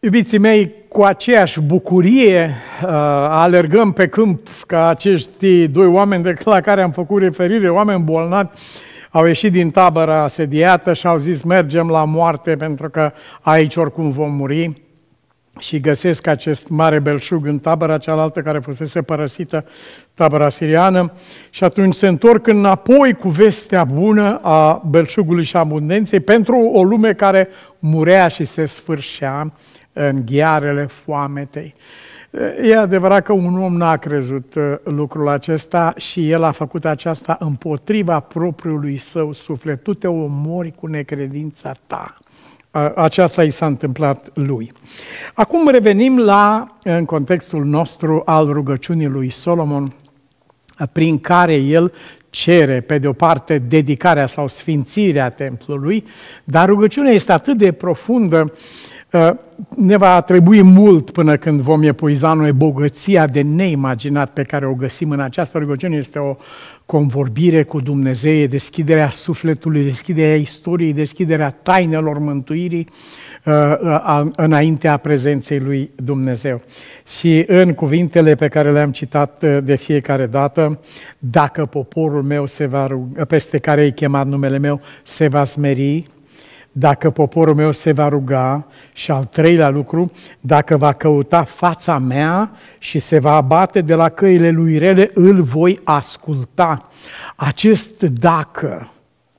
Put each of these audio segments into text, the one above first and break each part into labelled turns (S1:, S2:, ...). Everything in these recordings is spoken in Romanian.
S1: Iubiții mei, cu aceeași bucurie alergăm pe câmp ca acești doi oameni la care am făcut referire, oameni bolnavi, au ieșit din tabăra asediată și au zis mergem la moarte pentru că aici oricum vom muri. Și găsesc acest mare belșug în tabăra cealaltă care fusese părăsită, tabăra siriană, și atunci se întorc înapoi cu vestea bună a belșugului și abundenței pentru o lume care murea și se sfârșea în ghearele foametei. E adevărat că un om n-a crezut lucrul acesta și el a făcut aceasta împotriva propriului său suflet. Tu te omori cu necredința ta. Aceasta i s-a întâmplat lui. Acum revenim în contextul nostru al rugăciunii lui Solomon, prin care el cere, pe de o parte, dedicarea sau sfințirea templului, dar rugăciunea este atât de profundă, ne va trebui mult până când vom epuiza noi bogăția de neimaginat pe care o găsim în această rugăciune. Este o convorbire cu Dumnezeu, deschiderea sufletului, deschiderea istoriei, deschiderea tainelor mântuirii înaintea prezenței lui Dumnezeu. Și în cuvintele pe care le-am citat de fiecare dată, dacă poporul meu se va ruga, peste care e chemat numele meu, se va smeri, dacă poporul meu se va ruga, și al treilea lucru, dacă va căuta fața mea și se va abate de la căile lui rele, îl voi asculta. Acest dacă.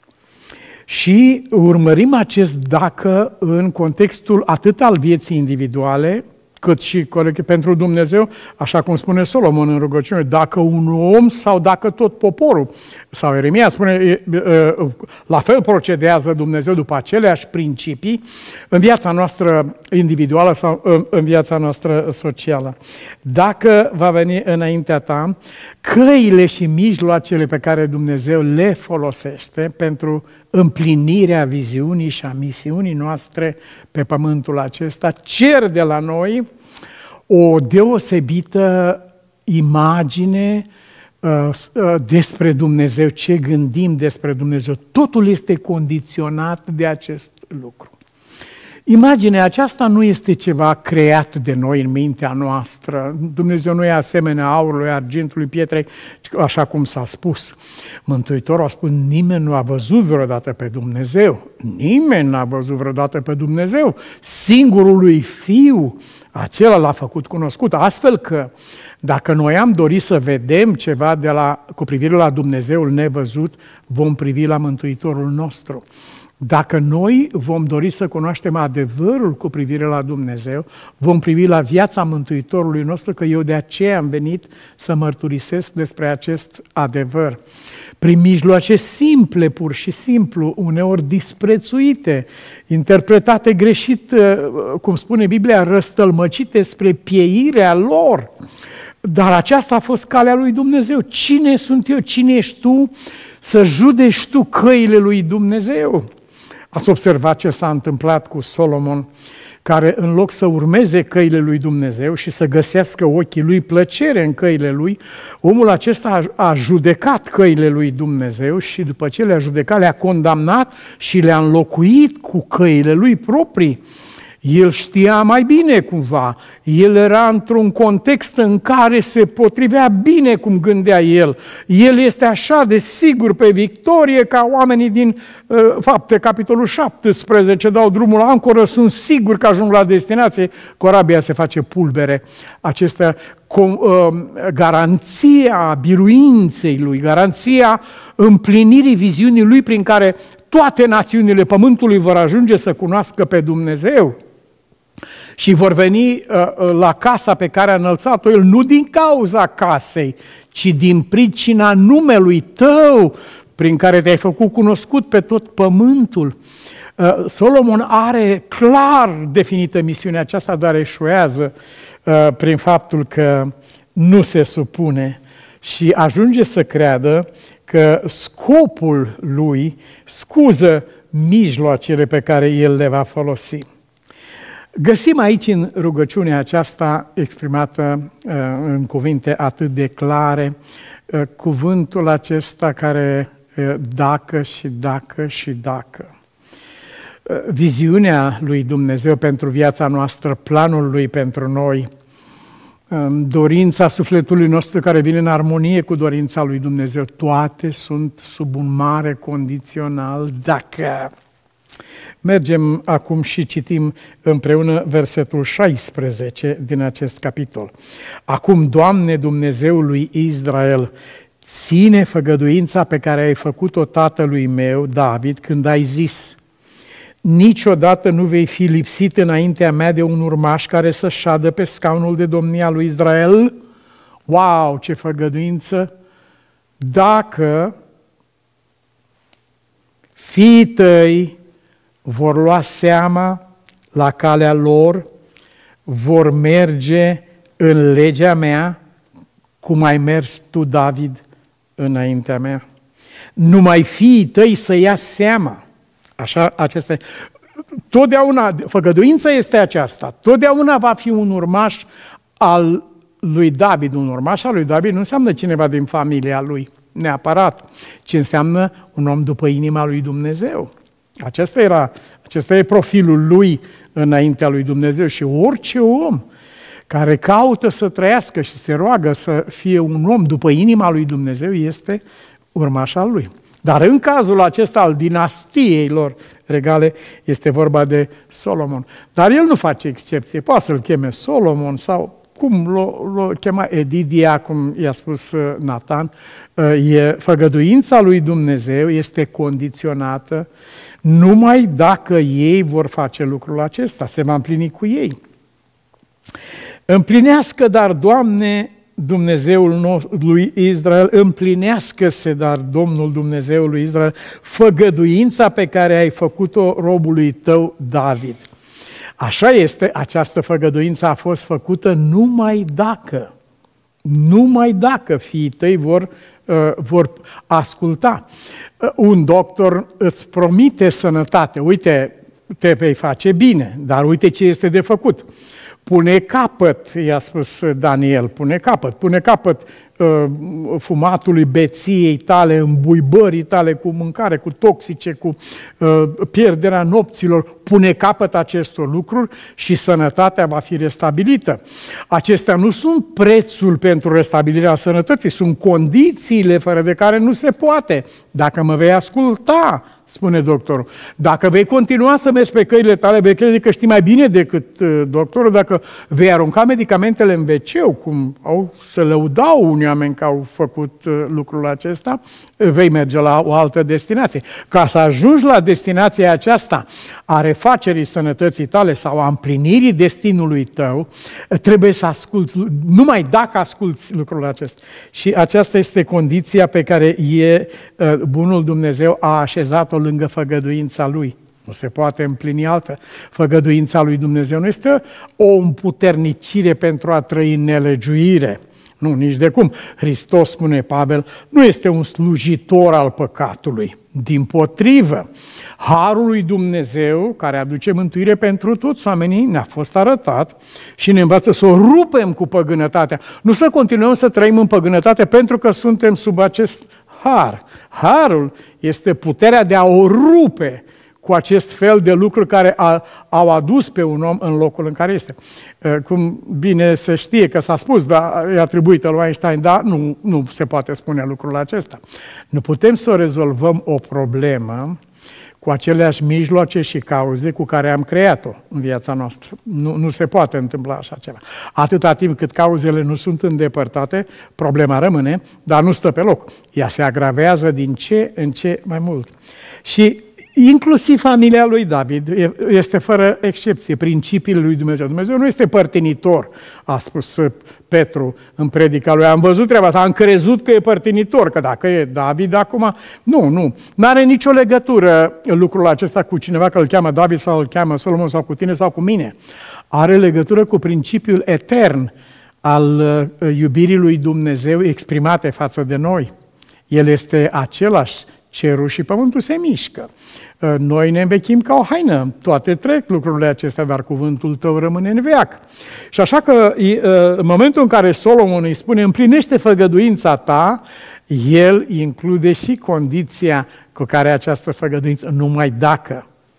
S1: Și urmărim acest dacă în contextul atât al vieții individuale, cât și pentru Dumnezeu, așa cum spune Solomon în rugăciune, dacă un om sau dacă tot poporul, sau Ieremia spune, la fel procedează Dumnezeu după aceleași principii în viața noastră individuală sau în viața noastră socială. Dacă va veni înaintea ta căile și mijloacele pe care Dumnezeu le folosește pentru împlinirea viziunii și a misiunii noastre pe pământul acesta, cer de la noi o deosebită imagine despre Dumnezeu, ce gândim despre Dumnezeu. Totul este condiționat de acest lucru. Imaginea aceasta nu este ceva creat de noi în mintea noastră. Dumnezeu nu e asemenea aurului, argintului, pietrei, așa cum s-a spus. Mântuitorul a spus, nimeni nu a văzut vreodată pe Dumnezeu. Nimeni n-a văzut vreodată pe Dumnezeu. Singurul lui Fiu, acela l-a făcut cunoscut. Astfel că, dacă noi am dorit să vedem ceva cu privire la Dumnezeul nevăzut, vom privi la Mântuitorul nostru. Dacă noi vom dori să cunoaștem adevărul cu privire la Dumnezeu, vom privi la viața Mântuitorului nostru, că eu de aceea am venit să mărturisesc despre acest adevăr. Prin mijloace simple, pur și simplu, uneori disprețuite, interpretate greșit, cum spune Biblia, răstălmăcite spre pieirea lor. Dar aceasta a fost calea lui Dumnezeu. Cine sunt eu? Cine ești tu să judeci tu căile lui Dumnezeu? Ați observat ce s-a întâmplat cu Solomon, care în loc să urmeze căile lui Dumnezeu și să găsească ochii lui plăcere în căile lui, omul acesta a judecat căile lui Dumnezeu și după ce le-a judecat, le-a condamnat și le-a înlocuit cu căile lui proprii. El știa mai bine cumva, el era într-un context în care se potrivea bine cum gândea el. El este așa de sigur pe victorie ca oamenii din Fapte, capitolul 17, dau drumul la ancoră, sunt siguri că ajung la destinație, corabia se face pulbere. Acestea garanția biruinței lui, garanția împlinirii viziunii lui prin care toate națiunile pământului vor ajunge să cunoască pe Dumnezeu și vor veni la casa pe care a înălțat-o el, nu din cauza casei, ci din pricina numelui tău, prin care te-ai făcut cunoscut pe tot pământul. Solomon are clar definită misiunea aceasta, dar eșuează prin faptul că nu se supune și ajunge să creadă că scopul lui scuză mijloacele pe care el le va folosi. Găsim aici în rugăciunea aceasta exprimată în cuvinte atât de clare, cuvântul acesta care dacă și dacă și dacă. viziunea lui Dumnezeu pentru viața noastră, planul lui pentru noi, dorința sufletului nostru care vine în armonie cu dorința lui Dumnezeu, toate sunt sub un mare condițional dacă. Mergem acum și citim împreună versetul 16 din acest capitol. Acum, Doamne, Dumnezeul lui Israel, ține făgăduința pe care ai făcut-o tatălui meu, David, când ai zis: niciodată nu vei fi lipsit înaintea mea de un urmaș care să șadă pe scaunul de domnie al lui Israel. Wow, ce făgăduință! Dacă fiii tăi vor lua seama la calea lor, vor merge în legea mea, cum ai mers tu, David, înaintea mea. Numai fiii tăi să ia seama. Așa, acesta. Totdeauna, făgăduința este aceasta. Totdeauna va fi un urmaș al lui David. Un urmaș al lui David nu înseamnă cineva din familia lui, neapărat, ci înseamnă un om după inima lui Dumnezeu. Acesta e profilul lui înaintea lui Dumnezeu și orice om care caută să trăiască și se roagă să fie un om după inima lui Dumnezeu este urmaș al lui. Dar în cazul acesta al dinastiei lor regale este vorba de Solomon. Dar el nu face excepție, poate să-l cheme Solomon sau cum l-o chema Edidia, cum i-a spus Natan. Făgăduința lui Dumnezeu este condiționată numai dacă ei vor face lucrul acesta, se va împlini cu ei. Împlinească, dar, Doamne, Dumnezeul lui Israel, împlinească-se, dar Domnul Dumnezeul lui Israel, făgăduința pe care ai făcut-o robului tău David. Așa este, această făgăduință a fost făcută numai dacă fiii tăi vor asculta. Un doctor îți promite sănătate, uite, te vei face bine, dar uite ce este de făcut. Pune capăt, i-a spus Daniel, pune capăt fumatului, beției tale, îmbuibării tale cu mâncare, cu toxice, cu pierderea nopților. Pune capăt acestor lucruri și sănătatea va fi restabilită. Acestea nu sunt prețul pentru restabilirea sănătății, sunt condițiile fără de care nu se poate. Dacă mă vei asculta, spune doctorul, dacă vei continua să mergi pe căile tale, vei crede că știi mai bine decât doctorul, dacă vei arunca medicamentele în WC-ul, cum se lăudau unii oameni că au făcut lucrul acesta, vei merge la o altă destinație. Ca să ajungi la destinația aceasta a refacerii sănătății tale sau a împlinirii destinului tău, trebuie să asculți, numai dacă asculți lucrul acesta. Și aceasta este condiția pe care bunul Dumnezeu a așezat-o lângă făgăduința Lui. Nu se poate împlini altă. Făgăduința lui Dumnezeu nu este o împuternicire pentru a trăi în nelegiuire. Nu, nici de cum. Hristos, spune Pavel, nu este un slujitor al păcatului. Dimpotrivă, harul lui Dumnezeu, care aduce mântuire pentru toți oamenii, ne-a fost arătat și ne învață să o rupem cu păgânătatea. Nu să continuăm să trăim în păgânătate pentru că suntem sub acest har. Harul este puterea de a o rupe cu acest fel de lucruri care au adus pe un om în locul în care este. Cum bine se știe că s-a spus, dar e atribuită lui Einstein, dar nu se poate spune lucrul acesta. Nu putem să rezolvăm o problemă cu aceleași mijloace și cauze cu care am creat-o în viața noastră. Nu se poate întâmpla așa ceva. Atâta timp cât cauzele nu sunt îndepărtate, problema rămâne, dar nu stă pe loc. Ea se agravează din ce în ce mai mult. Și inclusiv familia lui David este fără excepție principiile lui Dumnezeu. Dumnezeu nu este părtinitor, a spus Petru în predica lui. Am văzut treaba asta, am crezut că e părtinitor, că dacă e David acum... Nu are nicio legătură lucrul acesta cu cineva, că îl cheamă David sau îl cheamă Solomon sau cu tine sau cu mine. Are legătură cu principiul etern al iubirii lui Dumnezeu exprimate față de noi. El este același. Cerul și pământul se mișcă. Noi ne învechim ca o haină. Toate trec lucrurile acestea, dar cuvântul tău rămâne în veac. Și așa că în momentul în care Solomon îi spune împlinește făgăduința ta, el include și condiția cu care această făgăduință, numai dacă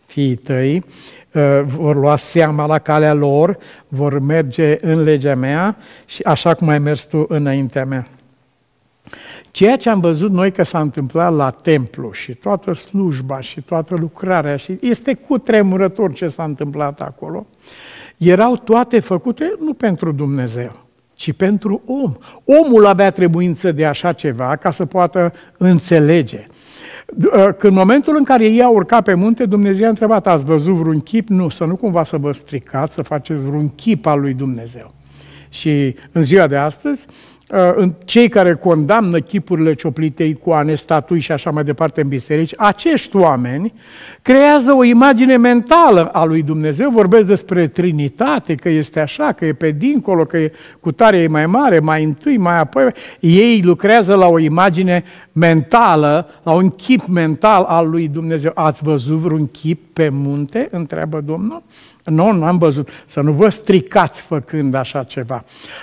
S1: fiii tăi, vor lua seama la calea lor, vor merge în legea mea și așa cum ai mers tu înaintea mea. Ceea ce am văzut noi că s-a întâmplat la templu și toată slujba și toată lucrarea și este cutremurător ce s-a întâmplat acolo, erau toate făcute nu pentru Dumnezeu, ci pentru om. Omul avea trebuință de așa ceva ca să poată înțelege. Când momentul în care ei au urcat pe munte, Dumnezeu a întrebat, ați văzut vreun chip? Nu, să nu cumva să vă stricați, să faceți vreun chip al lui Dumnezeu. Și în ziua de astăzi, cei care condamnă chipurile cioplite, icoane, statui și așa mai departe în biserici, acești oameni creează o imagine mentală a lui Dumnezeu, vorbesc despre Trinitate, că este așa, că e pe dincolo, că e cutare e mai mare, mai întâi, mai apoi. Ei lucrează la o imagine mentală, la un chip mental al lui Dumnezeu. Ați văzut vreun chip pe munte? Întreabă Domnul. Nu, nu am văzut. Să nu vă stricați făcând așa ceva.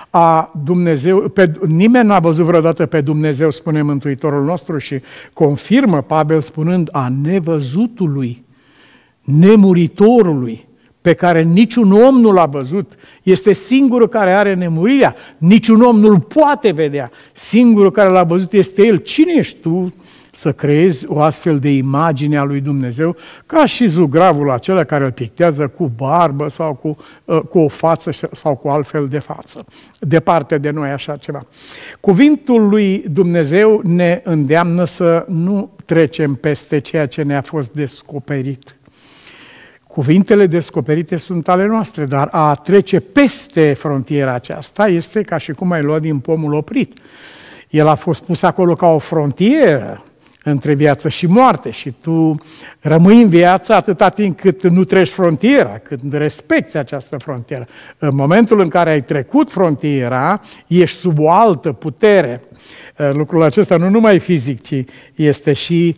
S1: Nimeni n-a văzut vreodată pe Dumnezeu, spune Mântuitorul nostru și confirmă Pavel spunând a nevăzutului, nemuritorului, pe care niciun om nu l-a văzut. Este singurul care are nemurirea. Niciun om nu-l poate vedea. Singurul care l-a văzut este El. Cine ești tu să creezi o astfel de imagine a lui Dumnezeu, ca și zugravul acela care îl pictează cu barbă sau cu o față sau cu altfel de față. Departe de noi așa ceva. Cuvântul lui Dumnezeu ne îndeamnă să nu trecem peste ceea ce ne-a fost descoperit. Cuvintele descoperite sunt ale noastre, dar a trece peste frontiera aceasta este ca și cum ai luat din pomul oprit. El a fost pus acolo ca o frontieră între viață și moarte și tu rămâi în viață atâta timp cât nu treci frontiera, cât respecti această frontieră. În momentul în care ai trecut frontiera, ești sub o altă putere. Lucrul acesta nu numai fizic, ci este și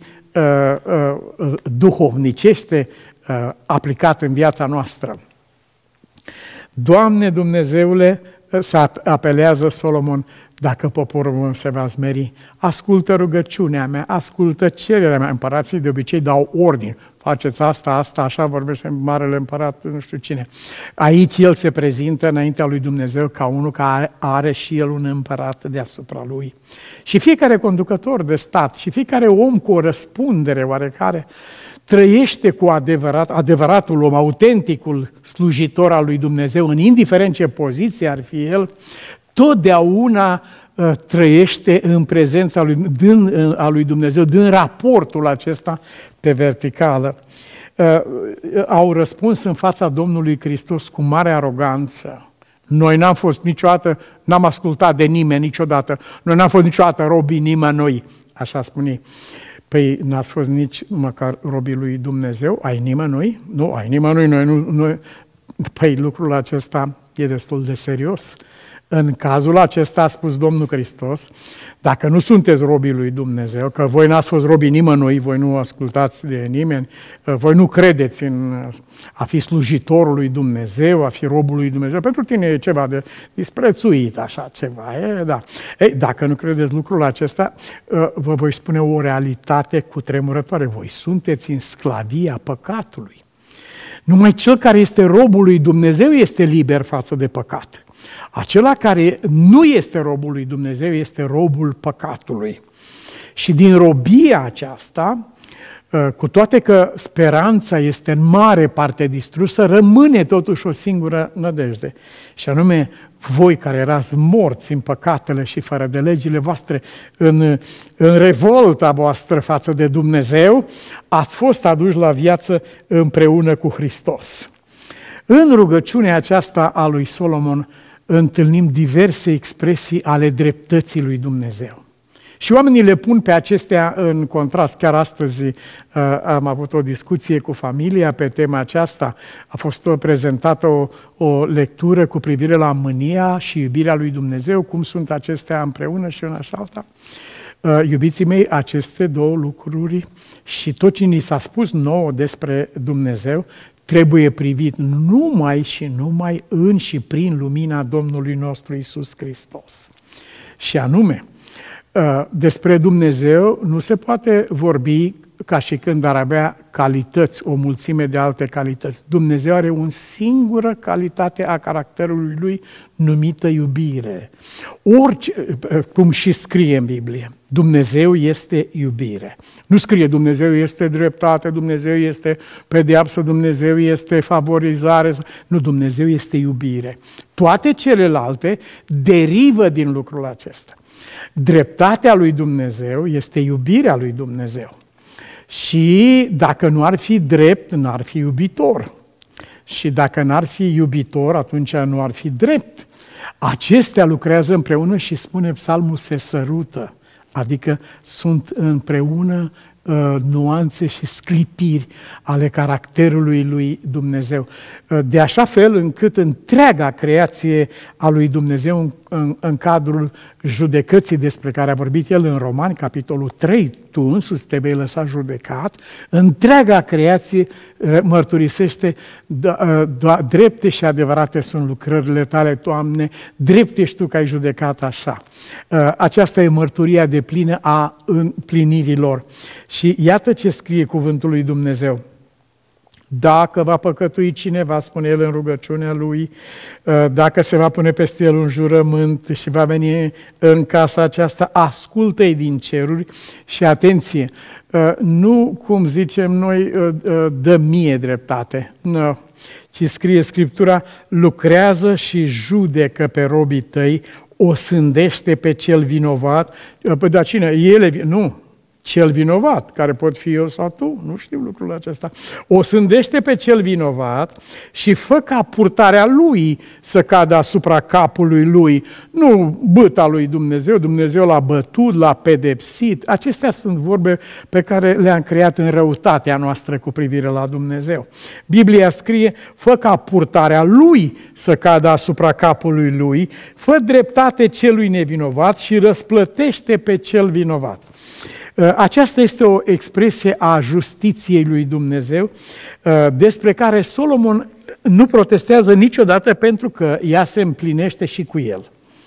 S1: duhovnicește aplicat în viața noastră. Doamne Dumnezeule, se apelează Solomon, dacă poporul meu se va smeri, ascultă rugăciunea mea, ascultă cererea mea. Împărații de obicei dau ordine. Faceți asta, așa vorbește Marele Împărat, nu știu cine. Aici el se prezintă înaintea lui Dumnezeu ca unul care are și el un împărat deasupra lui. Și fiecare conducător de stat și fiecare om cu o răspundere oarecare trăiește cu adevăratul om, autenticul slujitor al lui Dumnezeu, indiferent ce poziție ar fi el, totdeauna trăiește în prezența a lui Dumnezeu, din raportul acesta pe verticală. Au răspuns în fața Domnului Hristos cu mare aroganță. Noi n-am fost niciodată, n-am ascultat de nimeni niciodată, noi n-am fost niciodată robii nimănui, așa spune. Păi n-ați fost nici măcar robii lui Dumnezeu? Ai nimănui? Nu, ai nimănui, noi nu. Păi lucrul acesta e destul de serios. În cazul acesta a spus Domnul Hristos, dacă nu sunteți robii lui Dumnezeu, că voi n-ați fost robii nimănui, voi nu ascultați de nimeni, voi nu credeți în a fi slujitorul lui Dumnezeu, a fi robul lui Dumnezeu, pentru tine e ceva de disprețuit, așa ceva, da. Dacă nu credeți lucrul acesta, vă voi spune o realitate cutremurătoare. Voi sunteți în sclavia păcatului. Numai cel care este robul lui Dumnezeu este liber față de păcat. Acela care nu este robul lui Dumnezeu este robul păcatului. Și din robia aceasta, cu toate că speranța este în mare parte distrusă, rămâne totuși o singură nădejde. Și anume, voi care erați morți în păcatele și fără de legile voastre, în revolta voastră față de Dumnezeu, ați fost aduși la viață împreună cu Hristos. În rugăciunea aceasta a lui Solomon întâlnim diverse expresii ale dreptății lui Dumnezeu. Și oamenii le pun pe acestea în contrast. Chiar astăzi am avut o discuție cu familia pe tema aceasta. A fost prezentată o lectură cu privire la mânia și iubirea lui Dumnezeu, cum sunt acestea împreună și una și alta. Iubiții mei, aceste două lucruri și tot ce ni s-a spus nouă despre Dumnezeu trebuie privit numai și numai în și prin lumina Domnului nostru Iisus Hristos. Și anume, despre Dumnezeu nu se poate vorbi ca și când ar avea calități, o mulțime de alte calități. Dumnezeu are o singură calitate a caracterului Lui numită iubire. Orice, cum și scrie în Biblie, Dumnezeu este iubire. Nu scrie Dumnezeu este dreptate, Dumnezeu este pedeapsă, Dumnezeu este favorizare. Nu, Dumnezeu este iubire. Toate celelalte derivă din lucrul acesta. Dreptatea lui Dumnezeu este iubirea lui Dumnezeu. Și dacă nu ar fi drept, nu ar fi iubitor. Și dacă n-ar fi iubitor, atunci nu ar fi drept. Acestea lucrează împreună și spune Psalmul, se sărută. Adică sunt împreună nuanțe și sclipiri ale caracterului lui Dumnezeu. De așa fel încât întreaga creație a lui Dumnezeu în cadrul judecății despre care a vorbit el în Romani, capitolul 3, tu însuți te vei lăsa judecat, întreaga creație mărturisește, drepte și adevărate sunt lucrările tale, Doamne, drept ești tu că ai judecat așa. Aceasta e mărturia deplină a împlinirilor. Și iată ce scrie cuvântul lui Dumnezeu. Dacă va păcătui cineva, spune el în rugăciunea lui, dacă se va pune peste el un jurământ și va veni în casa aceasta, ascultă-i din ceruri și atenție, nu cum zicem noi, dă mie dreptate, nu, ci scrie Scriptura, lucrează și judecă pe robii tăi, o sândește pe cel vinovat, pe da cine? Ele, nu, cel vinovat, care pot fi eu sau tu, nu știu lucrul acesta, o sândește pe cel vinovat și fă ca purtarea lui să cadă asupra capului lui, nu băta lui Dumnezeu, Dumnezeu l-a bătut, l-a pedepsit. Acestea sunt vorbe pe care le-am creat în răutatea noastră cu privire la Dumnezeu. Biblia scrie, fă ca purtarea lui să cadă asupra capului lui, fă dreptate celui nevinovat și răsplătește pe cel vinovat. Aceasta este o expresie a justiției lui Dumnezeu, despre care Solomon nu protestează niciodată pentru că ea se împlinește și cu el.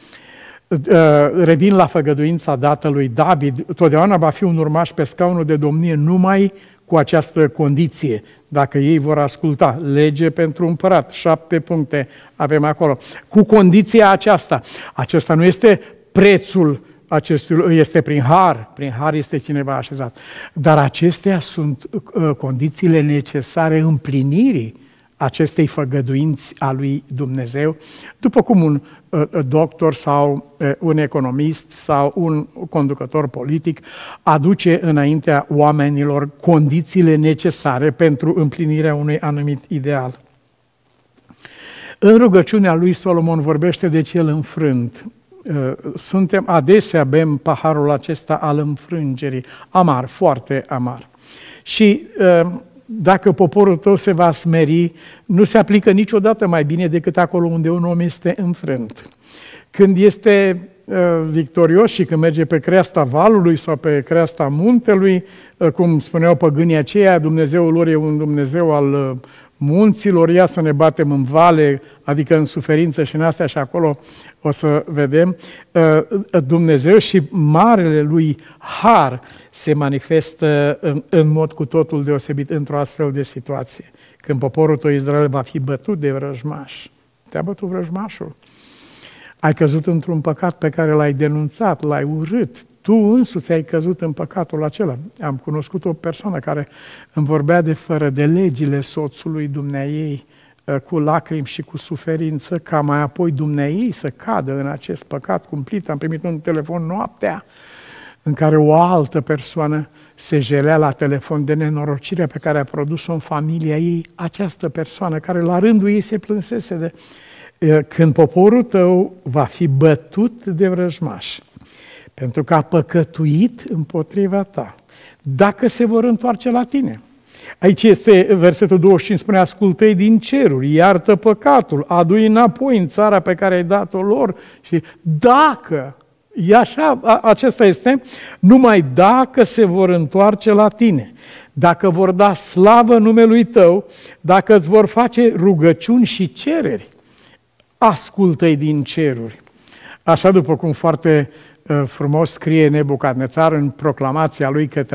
S1: Revin la făgăduința dată lui David, totdeauna va fi un urmaș pe scaunul de domnie numai cu această condiție, dacă ei vor asculta. Lege pentru împărat, 7 puncte avem acolo. Cu condiția aceasta. Acesta nu este prețul acestui, este prin har este cineva așezat. Dar acestea sunt condițiile necesare împlinirii acestei făgăduinți a lui Dumnezeu, după cum un doctor sau un economist sau un conducător politic aduce înaintea oamenilor condițiile necesare pentru împlinirea unui anumit ideal. În rugăciunea lui Solomon vorbește de cel înfrânt. Suntem adesea, bem paharul acesta al înfrângerii, amar, foarte amar. Și dacă poporul tău se va smeri, nu se aplică niciodată mai bine decât acolo unde un om este înfrânt. Când este victorios și când merge pe creasta valului sau pe creasta muntelui, cum spuneau păgânii aceia, Dumnezeul lor e un Dumnezeu al munților, ia să ne batem în vale, adică în suferință și în astea și acolo o să vedem, Dumnezeu și marele lui har se manifestă în mod cu totul deosebit într-o astfel de situație. Când poporul tău Israel va fi bătut de vrăjmaș. Te-a bătut vrăjmașul. Ai căzut într-un păcat pe care l-ai denunțat, l-ai urât. Tu însuți ai căzut în păcatul acela. Am cunoscut o persoană care îmi vorbea de fără de legile soțului dumneaei, cu lacrimi și cu suferință, ca mai apoi dumneaei să cadă în acest păcat cumplit. Am primit un telefon noaptea în care o altă persoană se jelea la telefon de nenorocirea pe care a produs-o în familia ei, această persoană care la rândul ei se plânsese de când poporul tău va fi bătut de vrăjmași, pentru că a păcătuit împotriva ta, dacă se vor întoarce la tine. Aici este versetul 25, spune, ascultă-i din ceruri, iartă păcatul, adu-i înapoi în țara pe care ai dat-o lor și dacă, e așa, acesta este, numai dacă se vor întoarce la tine, dacă vor da slavă numelui tău, dacă îți vor face rugăciuni și cereri, ascultă-i din ceruri. Așa după cum foarte frumos scrie Nebucadnețar în proclamația lui către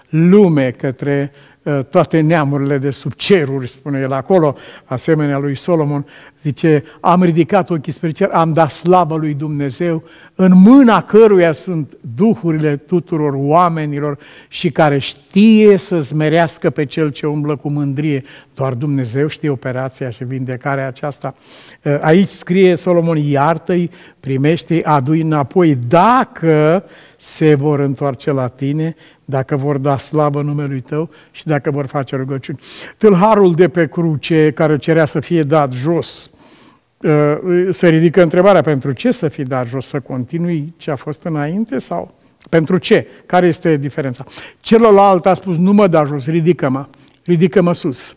S1: lume, către toate neamurile de sub ceruri, spune el acolo, asemenea lui Solomon, zice, am ridicat ochii spre cer, am dat slavă lui Dumnezeu, în mâna căruia sunt duhurile tuturor oamenilor și care știe să zmerească pe cel ce umblă cu mândrie. Doar Dumnezeu știe operația și vindecarea aceasta. Aici scrie Solomon, iartă-i, primește-i, adu-i înapoi, dacă se vor întoarce la tine, dacă vor da slavă numelui tău și dacă vor face rugăciuni. Tâlharul de pe cruce, care cerea să fie dat jos, se ridică întrebarea, pentru ce să fii dat jos? Să continui ce a fost înainte sau pentru ce? Care este diferența? Celălalt a spus, nu mă da jos, ridică-mă sus.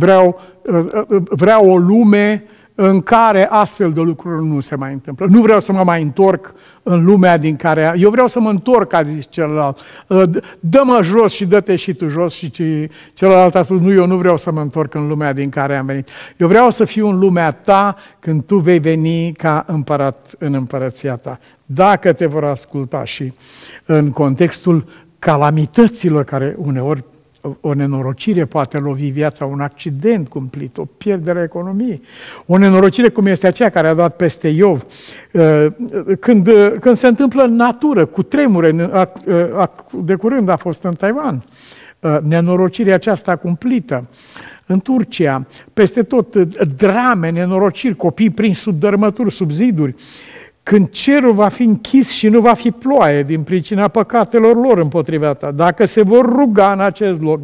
S1: Vreau o lume în care astfel de lucruri nu se mai întâmplă. Nu vreau să mă mai întorc în lumea din care... Eu vreau să mă întorc, a zis celălalt. Dă-mă jos și dă-te și tu jos. Și celălalt a spus, nu, eu nu vreau să mă întorc în lumea din care am venit. Eu vreau să fiu în lumea ta când tu vei veni ca împărat în împărăția ta. Dacă te vor asculta și în contextul calamităților care uneori o nenorocire poate lovi viața, un accident cumplit, o pierdere a economiei, o nenorocire cum este aceea care a dat peste Iov, când se întâmplă în natură, cu tremure, de curând a fost în Taiwan, nenorocirea aceasta cumplită, în Turcia, peste tot, drame, nenorociri, copii prinși sub dărâmături, sub ziduri, când cerul va fi închis și nu va fi ploaie din pricina păcatelor lor împotriva ta, dacă se vor ruga în acest loc,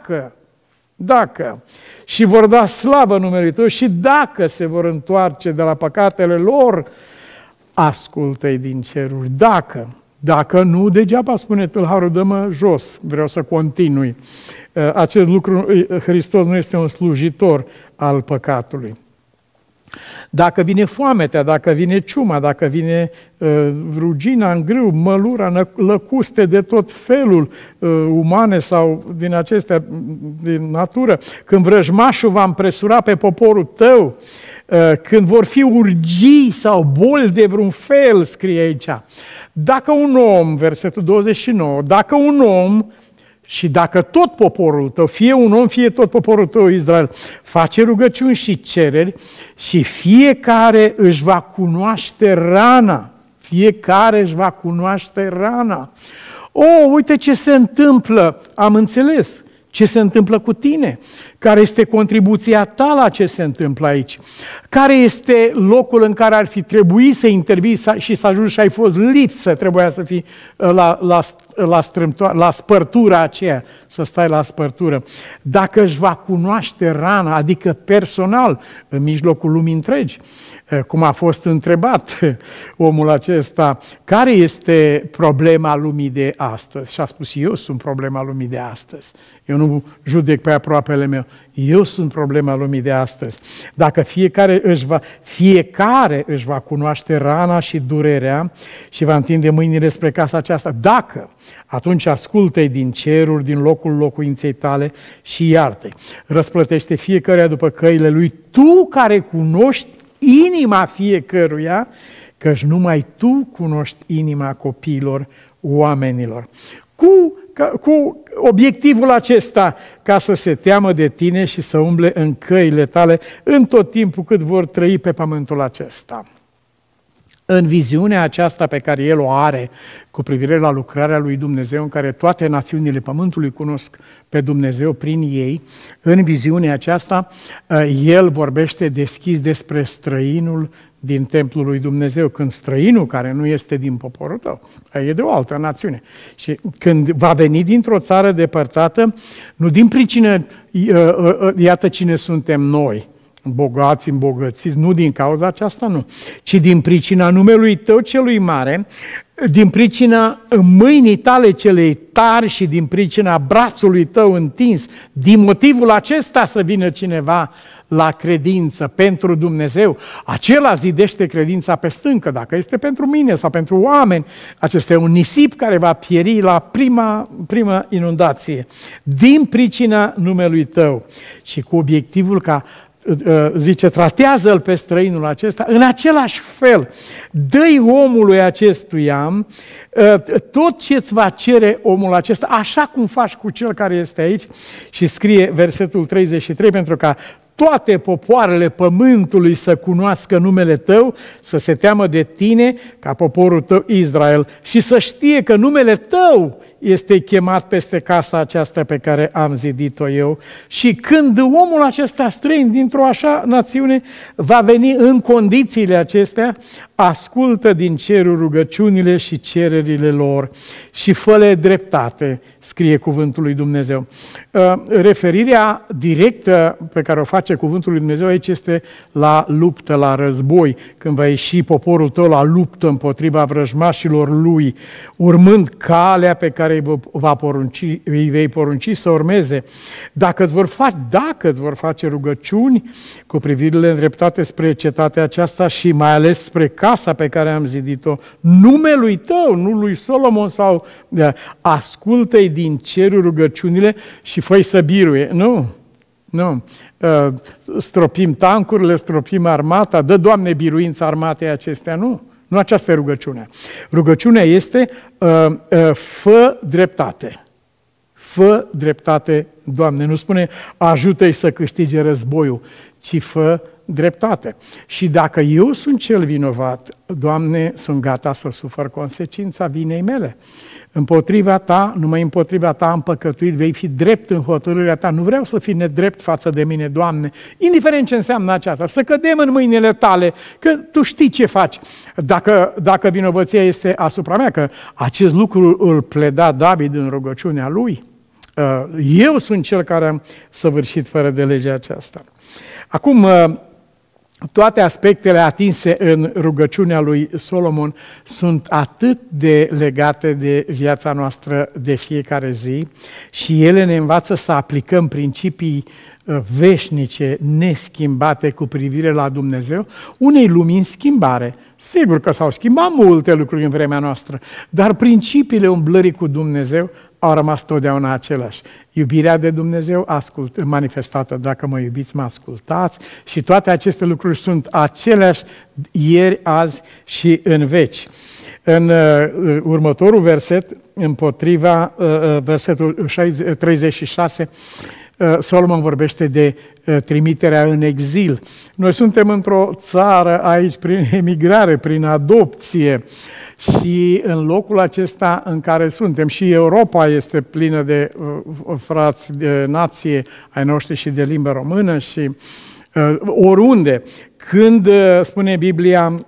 S1: dacă, și vor da slavă numelui tău și dacă se vor întoarce de la păcatele lor, ascultă-i din ceruri, dacă nu, degeaba spune tâlharul, dă-mă jos, vreau să continui. Acest lucru, Hristos nu este un slujitor al păcatului. Dacă vine foametea, dacă vine ciuma, dacă vine rugina în grâu, mălura, lăcuste de tot felul, umane sau din acestea, din natură, când vrăjmașul va împresura pe poporul tău, când vor fi urgii sau boli de vreun fel, scrie aici. Dacă un om, versetul 29, dacă un om și dacă tot poporul tău, fie un om, fie tot poporul tău, Israel, face rugăciuni și cereri și fiecare își va cunoaște rana. Fiecare își va cunoaște rana. Uite ce se întâmplă, am înțeles ce se întâmplă cu tine, care este contribuția ta la ce se întâmplă aici, care este locul în care ar fi trebuit să intervii și să ajungi și ai fost lipsă, trebuia să fii la spărtura aceea, să stai la spărtură. Dacă își va cunoaște rana, adică personal, în mijlocul lumii întregi, cum a fost întrebat omul acesta, care este problema lumii de astăzi? Și a spus, eu sunt problema lumii de astăzi. Eu nu judec pe aproapele meu. Eu sunt problema lumii de astăzi. Dacă fiecare își va cunoaște rana și durerea și va întinde mâinile spre casa aceasta, atunci ascultă-i din ceruri, din locul locuinței tale și iartă-i. Răsplătește fiecăruia după căile lui, tu care cunoști inima fiecăruia, căci numai tu cunoști inima copiilor oamenilor. Cu obiectivul acesta, ca să se teamă de tine și să umble în căile tale în tot timpul cât vor trăi pe pământul acesta. În viziunea aceasta pe care el o are cu privire la lucrarea lui Dumnezeu, în care toate națiunile pământului cunosc pe Dumnezeu prin ei, în viziunea aceasta, el vorbește deschis despre străinul din templul lui Dumnezeu, când străinul care nu este din poporul tău, e de o altă națiune. Și când va veni dintr-o țară depărtată, nu din pricină, iată cine suntem noi, bogați, îmbogățiți, nu din cauza aceasta, nu, ci din pricina numelui tău celui mare, din pricina mâinii tale celei tari și din pricina brațului tău întins, din motivul acesta să vină cineva la credință pentru Dumnezeu, acela zidește credința pe stâncă, dacă este pentru mine sau pentru oameni, acesta e un nisip care va pieri la prima inundație, din pricina numelui tău și cu obiectivul ca zice, tratează-l pe străinul acesta, în același fel, dă-i omului acestuia tot ce îți va cere omul acesta, așa cum faci cu cel care este aici. Și scrie versetul 33, pentru ca toate popoarele pământului să cunoască numele tău, să se teamă de tine ca poporul tău Israel și să știe că numele tău este chemat peste casa aceasta pe care am zidit-o eu. Și când omul acesta străin dintr-o așa națiune va veni în condițiile acestea, ascultă din cerul rugăciunile și cererile lor și fă-le dreptate, scrie cuvântul lui Dumnezeu. Referirea directă pe care o face cuvântul lui Dumnezeu aici este la luptă, la război, când va ieși poporul tău la luptă împotriva vrăjmașilor lui, urmând calea pe care îi vei porunci să urmeze. Dacă îți vor face rugăciuni cu privirile îndreptate spre cetatea aceasta și mai ales spre casa pe care am zidit-o, numelui tău, nu lui Solomon, sau ascultă-i din cerul rugăciunile și fă-i să biruie. Nu. Stropim tancurile, stropim armata, dă, Doamne, biruința armatei acestea, nu. Nu aceasta e rugăciunea. Rugăciunea este fă dreptate. Fă dreptate, Doamne. Nu spune ajută-i să câștige războiul, ci fă dreptate. Și dacă eu sunt cel vinovat, Doamne, sunt gata să sufăr consecința vinei mele. Împotriva ta, numai împotriva ta am păcătuit, vei fi drept în hotărârea ta. Nu vreau să fii nedrept față de mine, Doamne, indiferent ce înseamnă aceasta, să cădem în mâinile tale, că tu știi ce faci. Dacă vinovăția este asupra mea, că acest lucru îl pleda David în rugăciunea lui, eu sunt cel care am săvârșit fără de legea aceasta. Acum, toate aspectele atinse în rugăciunea lui Solomon sunt atât de legate de viața noastră de fiecare zi și ele ne învață să aplicăm principii veșnice, neschimbate cu privire la Dumnezeu, unei lumi în schimbare. Sigur că s-au schimbat multe lucruri în vremea noastră, dar principiile umblării cu Dumnezeu au rămas totdeauna același. Iubirea de Dumnezeu manifestată, dacă mă iubiți, mă ascultați, și toate aceste lucruri sunt aceleași ieri, azi și în veci. În următorul verset, împotriva versetul 36, Solomon vorbește de trimiterea în exil. Noi suntem într-o țară aici prin emigrare, prin adopție, și în locul acesta în care suntem, și Europa este plină de frați de nație ai noștri și de limbă română, și oriunde, când spune Biblia,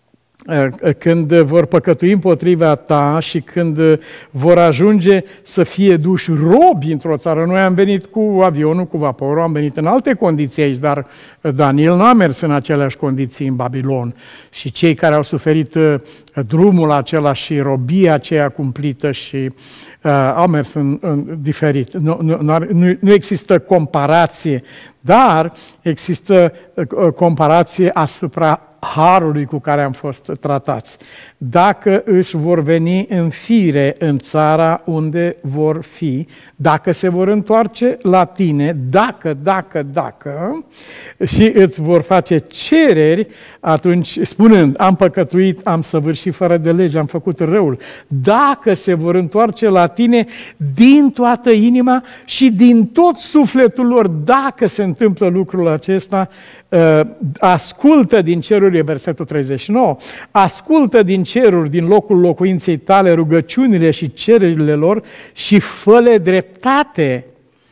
S1: când vor păcătui împotriva ta și când vor ajunge să fie duși robi într-o țară. Noi am venit cu avionul, cu vaporul, am venit în alte condiții aici, dar Daniel n-a mers în aceleași condiții în Babilon. Și cei care au suferit drumul acela și robia aceea cumplită și au mers în diferit. Nu există comparație, dar există comparație asupra harului cu care am fost tratați. Dacă își vor veni în fire în țara unde vor fi, dacă se vor întoarce la tine, dacă, și îți vor face cereri, atunci, spunând, am păcătuit, am săvârșit fără de lege, am făcut răul, dacă se vor întoarce la tine din toată inima și din tot sufletul lor, dacă se întâmplă lucrul acesta, ascultă din ceruri, e versetul 39, ascultă din ceruri, din locul locuinței tale, rugăciunile și cererile lor și fă-le dreptate.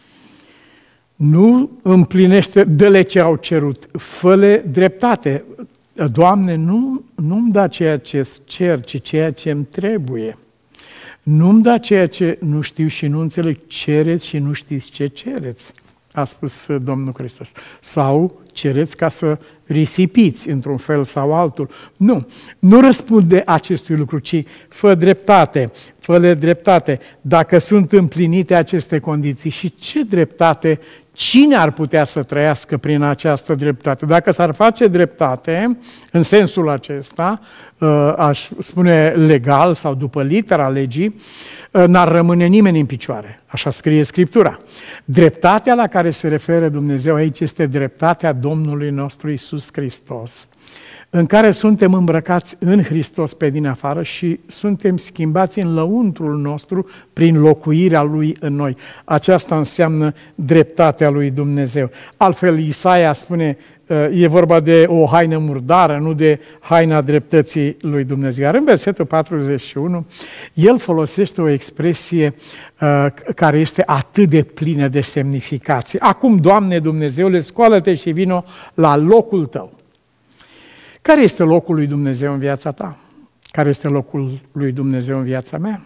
S1: Nu împlinește, dă-le ce au cerut, fă-le dreptate. Doamne, nu-mi da ceea ce cer, ci ceea ce îmi trebuie. Nu-mi da ceea ce nu știu și nu înțeleg, cereți și nu știți ce cereți, a spus Domnul Hristos. Sau cereți ca să risipiți într-un fel sau altul. Nu răspunde acestui lucru, ci fă dreptate, fă-le dreptate. Dacă sunt împlinite aceste condiții, și ce dreptate, cine ar putea să trăiască prin această dreptate? Dacă s-ar face dreptate, în sensul acesta, aș spune legal sau după litera legii, n-ar rămâne nimeni în picioare. Așa scrie Scriptura. Dreptatea la care se referă Dumnezeu aici este dreptatea Domnului nostru Iisus Hristos, în care suntem îmbrăcați în Hristos pe din afară și suntem schimbați în lăuntrul nostru prin locuirea Lui în noi. Aceasta înseamnă dreptatea lui Dumnezeu. Altfel, Isaia spune, e vorba de o haină murdară, nu de haina dreptății lui Dumnezeu. Iar în versetul 41, el folosește o expresie care este atât de plină de semnificație. Acum, Doamne Dumnezeule, scoală-te și vino la locul Tău. Care este locul lui Dumnezeu în viața ta? Care este locul lui Dumnezeu în viața mea?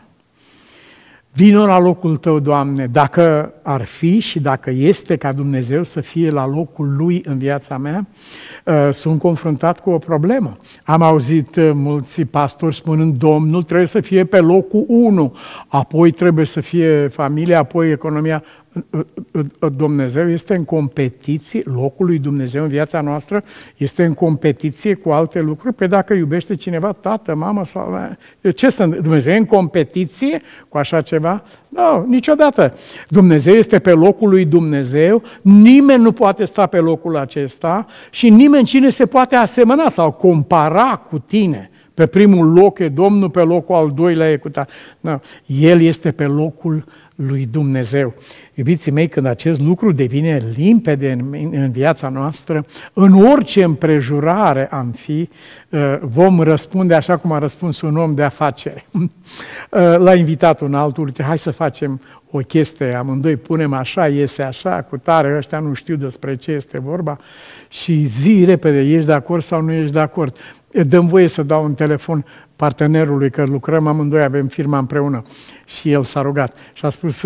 S1: Vino la locul Tău, Doamne, dacă ar fi și dacă este ca Dumnezeu să fie la locul Lui în viața mea, sunt confruntat cu o problemă. Am auzit mulți pastori spunând, Domnul trebuie să fie pe locul 1, apoi trebuie să fie familia, apoi economia. Dumnezeu este în competiție, locul lui Dumnezeu în viața noastră este în competiție cu alte lucruri. Pe dacă iubește cineva, tată, mamă sau... Ce sunt? Dumnezeu e în competiție cu așa ceva? Nu, niciodată. Dumnezeu este pe locul lui Dumnezeu, nimeni nu poate sta pe locul acesta și nimeni cine se poate asemăna sau compara cu tine. Pe primul loc e Domnul, pe locul al doilea e cu ta. No, El este pe locul lui Dumnezeu. Iubiții mei, când acest lucru devine limpede în viața noastră, în orice împrejurare am fi, vom răspunde așa cum a răspuns un om de afacere. L-a invitat un altul, hai să facem o chestie, amândoi punem așa, iese așa, cu tare, ăștia nu știu despre ce este vorba și zi repede, ești de acord sau nu ești de acord. Dăm voie să dau un telefon partenerului, că lucrăm amândoi, avem firma împreună. Și el s-a rugat și a spus,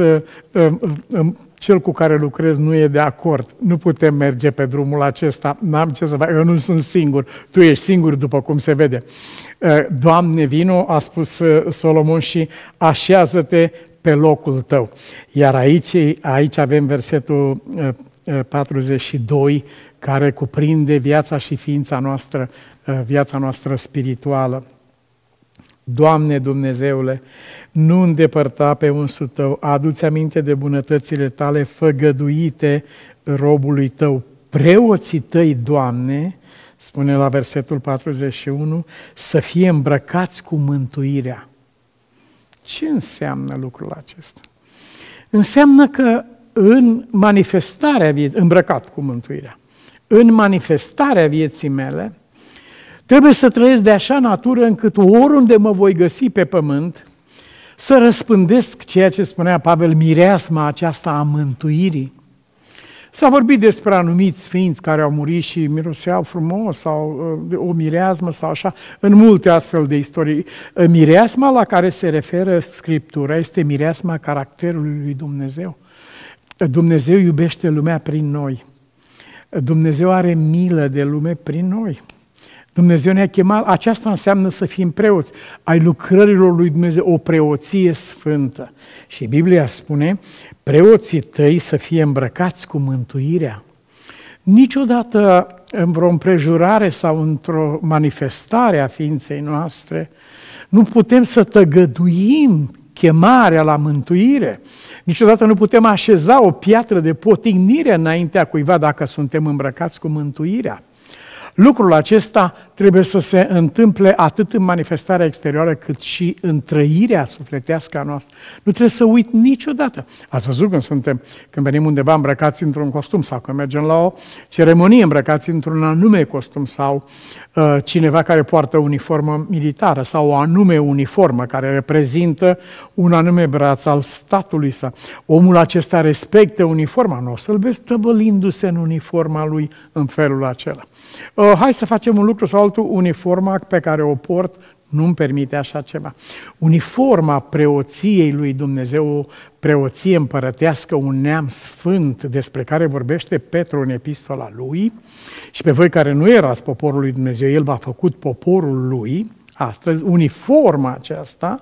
S1: cel cu care lucrez nu e de acord, nu putem merge pe drumul acesta, n-am ce să fac, eu nu sunt singur, tu ești singur după cum se vede. Doamne, vino, a spus Solomon, și așează-te pe locul tău. Iar aici avem versetul 42, care cuprinde viața și ființa noastră, viața noastră spirituală. Doamne Dumnezeule, nu îndepărta pe unsul Tău, adu-ți aminte de bunătățile Tale făgăduite robului Tău. Preoții Tăi, Doamne, spune la versetul 41, să fie îmbrăcați cu mântuirea. Ce înseamnă lucrul acesta? Înseamnă că în manifestarea vieții, îmbrăcat cu mântuirea, în manifestarea vieții mele, trebuie să trăiesc de așa natură încât oriunde mă voi găsi pe pământ, să răspândesc ceea ce spunea Pavel, mireasma aceasta a mântuirii. S-a vorbit despre anumiți sfinți care au murit și miroseau frumos sau o mireasmă sau așa, în multe astfel de istorii. Mireasma la care se referă Scriptura este mireasma caracterului lui Dumnezeu. Dumnezeu iubește lumea prin noi. Dumnezeu are milă de lume prin noi. Dumnezeu ne-a chemat, aceasta înseamnă să fim preoți ai lucrărilor lui Dumnezeu, o preoție sfântă. Și Biblia spune, preoții tăi să fie îmbrăcați cu mântuirea. Niciodată în vreo împrejurare sau într-o manifestare a ființei noastre nu putem să tăgăduim chemarea la mântuire. Niciodată nu putem așeza o piatră de potignire înaintea cuiva dacă suntem îmbrăcați cu mântuirea. Lucrul acesta trebuie să se întâmple atât în manifestarea exterioară cât și în trăirea sufletească a noastră. Nu trebuie să uit niciodată. Ați văzut când venim undeva îmbrăcați într-un costum sau când mergem la o ceremonie îmbrăcați într-un anume costum sau cineva care poartă uniformă militară sau o anume uniformă care reprezintă un anume braț al statului său. Omul acesta respectă uniforma, nu o să-l vezi tăbălindu-se în uniforma lui în felul acela. Hai să facem un lucru sau altul, uniforma pe care o port nu-mi permite așa ceva. Uniforma preoției lui Dumnezeu, o preoție împărătească, un neam sfânt despre care vorbește Petru în epistola lui, și pe voi care nu erați poporul lui Dumnezeu, El v-a făcut poporul lui. Astăzi, uniforma aceasta,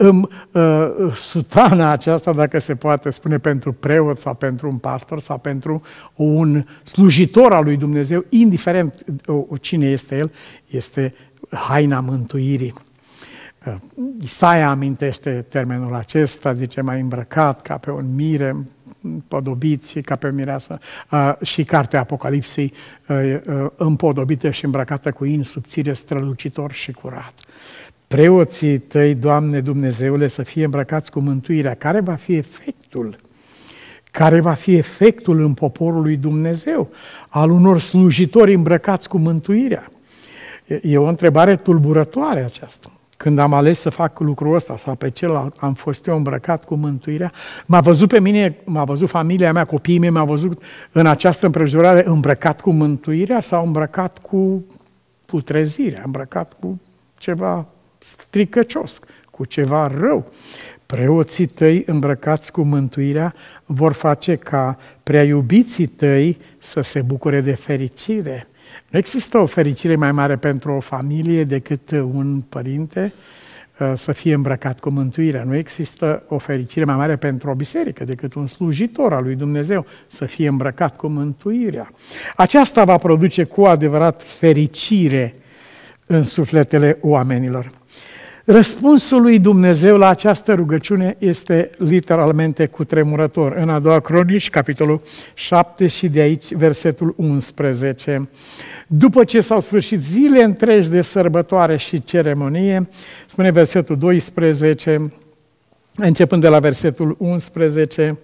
S1: sutana aceasta, dacă se poate spune, pentru preot sau pentru un pastor sau pentru un slujitor al lui Dumnezeu, indiferent cine este el, este haina mântuirii. Isaia amintește termenul acesta, zice, mai îmbrăcat ca pe un mire, împodobit și ca pe o mireasă, și cartea Apocalipsei împodobită și îmbrăcată cu in subțire, strălucitor și curat. Preoții tăi, Doamne Dumnezeule, să fie îmbrăcați cu mântuirea. Care va fi efectul? Care va fi efectul în poporul lui Dumnezeu al unor slujitori îmbrăcați cu mântuirea? E o întrebare tulburătoare aceasta. Când am ales să fac lucrul ăsta sau pe celălalt, am fost eu îmbrăcat cu mântuirea, m-a văzut pe mine, m-a văzut familia mea, copiii mei, m-a văzut în această împrejurare îmbrăcat cu mântuirea sau îmbrăcat cu putrezirea, îmbrăcat cu ceva stricăcios, cu ceva rău. Preoții tăi îmbrăcați cu mântuirea vor face ca prea iubiții tăi să se bucure de fericire. Nu există o fericire mai mare pentru o familie decât un părinte să fie îmbrăcat cu mântuirea. Nu există o fericire mai mare pentru o biserică decât un slujitor al lui Dumnezeu să fie îmbrăcat cu mântuirea. Aceasta va produce cu adevărat fericire în sufletele oamenilor. Răspunsul lui Dumnezeu la această rugăciune este literalmente cutremurător. În a doua Cronici, capitolul 7 și de aici versetul 11. După ce s-au sfârșit zile întregi de sărbătoare și ceremonie, spune versetul 12, începând de la versetul 11,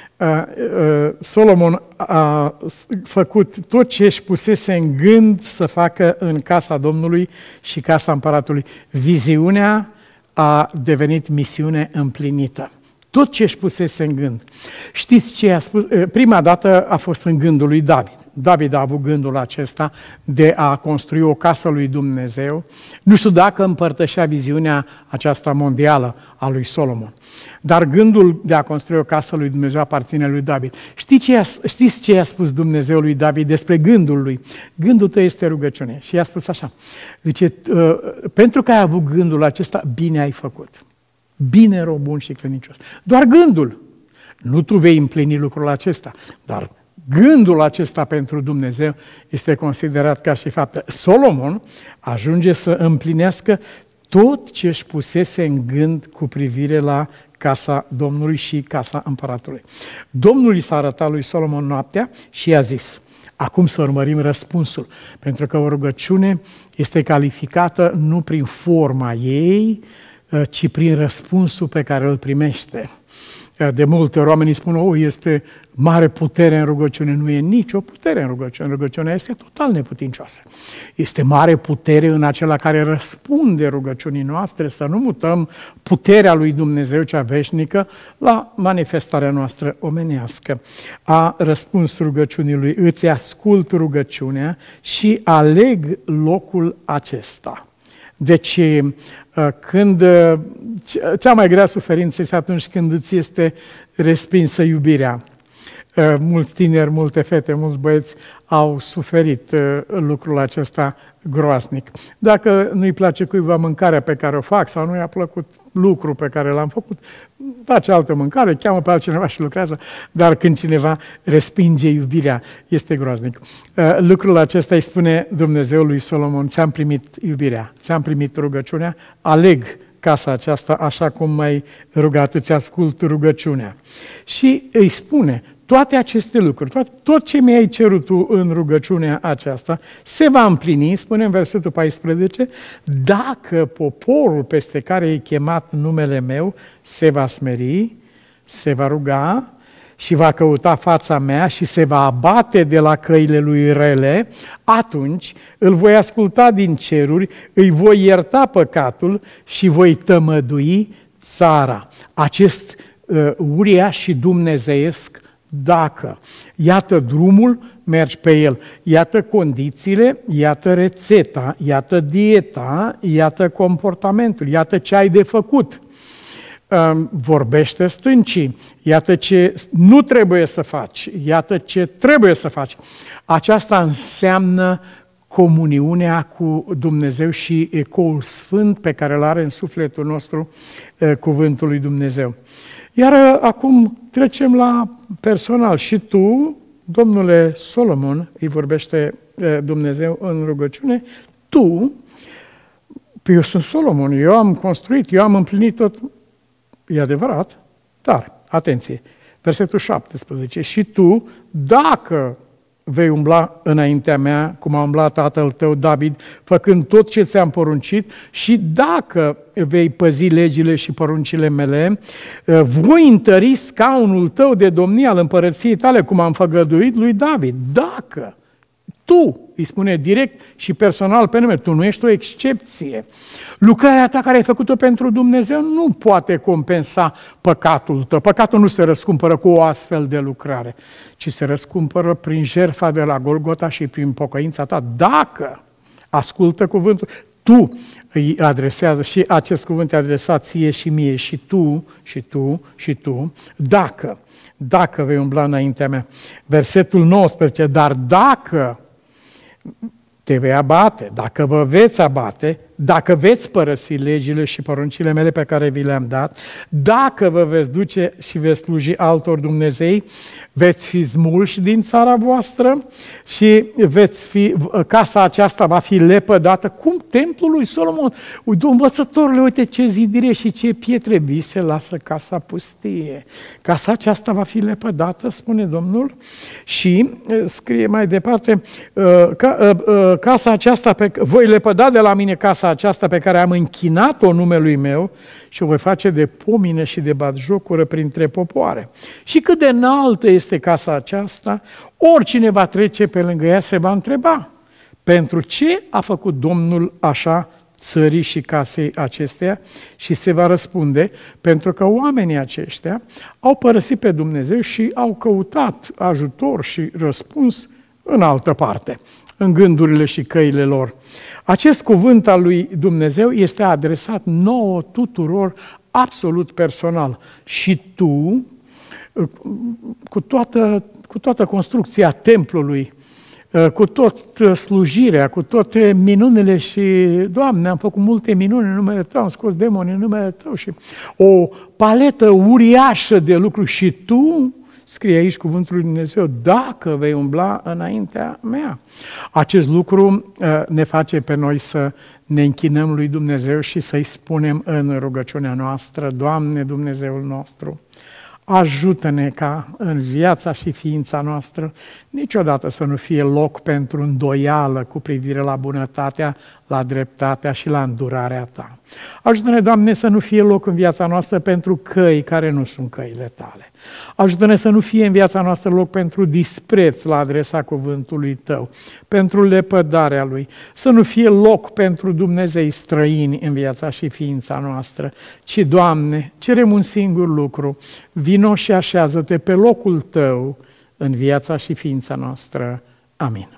S1: Solomon a făcut tot ce își pusese în gând să facă în casa Domnului și casa împăratului. Viziunea a devenit misiune împlinită. Tot ce își pusese în gând. Știți ce a spus? Prima dată a fost în gândul lui David. David a avut gândul acesta de a construi o casă lui Dumnezeu. Nu știu dacă împărtășea viziunea aceasta mondială a lui Solomon. Dar gândul de a construi o casă lui Dumnezeu aparține lui David. Știți ce i-a spus Dumnezeu lui David despre gândul lui? Gândul tău este rugăciune. Și i-a spus așa, zice, pentru că ai avut gândul acesta, bine ai făcut. Bine, rob bun și credincios. Doar gândul. Nu tu vei împlini lucrul acesta, dar gândul acesta pentru Dumnezeu este considerat ca și faptă. Solomon ajunge să împlinească tot ce își pusese în gând cu privire la casa Domnului și casa împăratului. Domnul i s-a arătat lui Solomon noaptea și i-a zis, acum să urmărim răspunsul, pentru că o rugăciune este calificată nu prin forma ei, ci prin răspunsul pe care îl primește. De multe ori oamenii spun, este mare putere în rugăciune. Nu e nicio putere în rugăciune. Rugăciunea este total neputincioasă. Este mare putere în acela care răspunde rugăciunii noastre, să nu mutăm puterea lui Dumnezeu, cea veșnică, la manifestarea noastră omenească. A răspuns rugăciunii lui, îți ascult rugăciunea și aleg locul acesta. Deci, cea mai grea suferință este atunci când îți este respinsă iubirea. Mulți tineri, multe fete, mulți băieți au suferit lucrul acesta groaznic. Dacă nu-i place cuiva mâncarea pe care o fac sau nu i-a plăcut lucru pe care l-am făcut, face altă mâncare, cheamă pe altcineva și lucrează, dar când cineva respinge iubirea, este groaznic. Lucrul acesta îi spune Dumnezeu lui Solomon, ți-am primit iubirea, ți-am primit rugăciunea, aleg casa aceasta așa cum m-ai rugat, îți ascult rugăciunea. Și îi spune, toate aceste lucruri, tot ce mi-ai cerut tu în rugăciunea aceasta, se va împlini, spune în versetul 14, dacă poporul peste care e chemat numele meu se va smeri, se va ruga și va căuta fața mea și se va abate de la căile lui rele, atunci îl voi asculta din ceruri, îi voi ierta păcatul și voi tămădui țara. Acest uriaș și dumnezeiesc dacă. Iată drumul, mergi pe el. Iată condițiile, iată rețeta, iată dieta, iată comportamentul, iată ce ai de făcut. Vorbește stâncii, iată ce nu trebuie să faci, iată ce trebuie să faci. Aceasta înseamnă comuniunea cu Dumnezeu și ecoul sfânt pe care îl are în sufletul nostru cuvântul lui Dumnezeu. Iar acum trecem la personal. Și tu, domnule Solomon, îi vorbește Dumnezeu în rugăciune, tu Păi eu sunt Solomon, eu am construit, eu am împlinit tot. E adevărat, dar, atenție, versetul 17, și tu, dacă vei umbla înaintea mea, cum a umblat tatăl tău David, făcând tot ce ți-am poruncit, și dacă vei păzi legile și poruncile mele, voi întări scaunul tău de domnie al împărăției tale, cum am făgăduit lui David. Dacă tu, îi spune direct și personal pe nume, tu nu ești o excepție. Lucrarea ta care ai făcut-o pentru Dumnezeu nu poate compensa păcatul tău. Păcatul nu se răscumpără cu o astfel de lucrare, ci se răscumpără prin jertfa de la Golgota și prin pocăința ta. Dacă ascultă cuvântul, tu îi adresează și acest cuvânt e adresat ție și mie, și tu, și tu, și tu, dacă vei umbla înaintea mea. Versetul 19, dar dacă te vei abate, dacă vă veți abate, dacă veți părăsi legile și poruncile mele pe care vi le-am dat, dacă vă veți duce și veți sluji altor dumnezei, veți fi smulși din țara voastră și casa aceasta va fi lepădată. Cum templul lui Solomon? Învățătorule, uite ce zidire și ce pietre, vi se lasă casa pustie. Casa aceasta va fi lepădată, spune Domnul, și scrie mai departe, casa aceasta, voi lepăda de la mine casa aceasta pe care am închinat-o numelui meu și o voi face de pomine și de batjocură printre popoare. Și cât de înaltă este casa aceasta, oricine va trece pe lângă ea se va întreba, pentru ce a făcut Domnul așa țării și casei acesteia? Și se va răspunde, pentru că oamenii aceștia au părăsit pe Dumnezeu și au căutat ajutor și răspuns în altă parte, în gândurile și căile lor. Acest cuvânt al lui Dumnezeu este adresat nouă tuturor absolut personal. Și tu, cu toată construcția templului, cu tot slujirea, cu toate minunile și, Doamne, am făcut multe minuni în numele Tău, am scos demoni în numele Tău și o paletă uriașă de lucruri și tu, scrie aici cuvântul lui Dumnezeu, dacă vei umbla înaintea mea. Acest lucru ne face pe noi să ne închinăm lui Dumnezeu și să-i spunem în rugăciunea noastră, Doamne Dumnezeul nostru, ajută-ne ca în viața și ființa noastră niciodată să nu fie loc pentru îndoială cu privire la bunătatea, la dreptatea și la îndurarea Ta. Ajută-ne, Doamne, să nu fie loc în viața noastră pentru căi care nu sunt căile Tale. Ajută-ne să nu fie în viața noastră loc pentru dispreț la adresa cuvântului Tău, pentru lepădarea Lui, să nu fie loc pentru Dumnezei străini în viața și ființa noastră, ci, Doamne, cerem un singur lucru, vino și așează-te pe locul Tău în viața și ființa noastră. Amin.